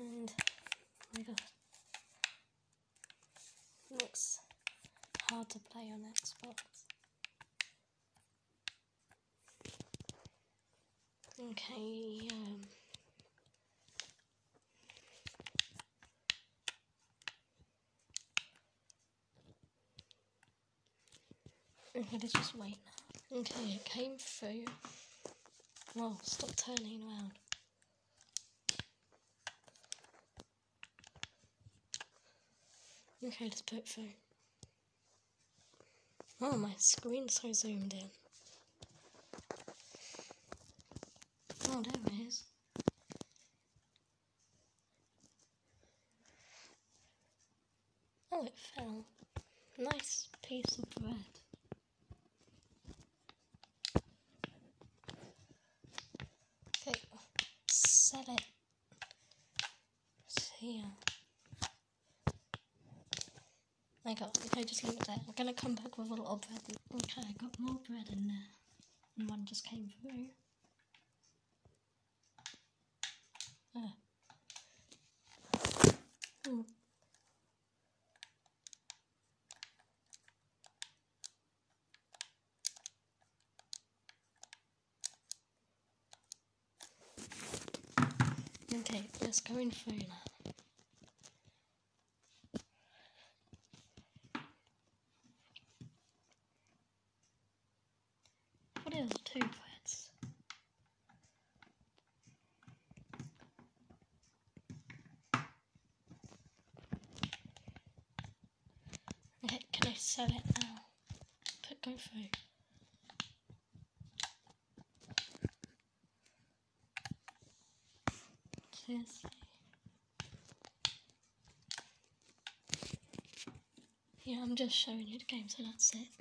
And oh my god, looks hard to play on Xbox. Okay, okay, let's just wait now. Okay, it came through. Well, stop turning around. Okay, let's put it through. Oh, my screen's so zoomed in. Oh, there it is. Oh, it fell. Nice piece of bread. Okay, set it. It's here. Okay, just leave it there. I'm gonna come back with a lot of bread. Okay, I got more bread in there. And one just came through. Oh. Okay, let's go in through now. What are the two breads? Okay, can I sell it now? Go through. Seriously. Yeah, I'm just showing you the game, so that's it.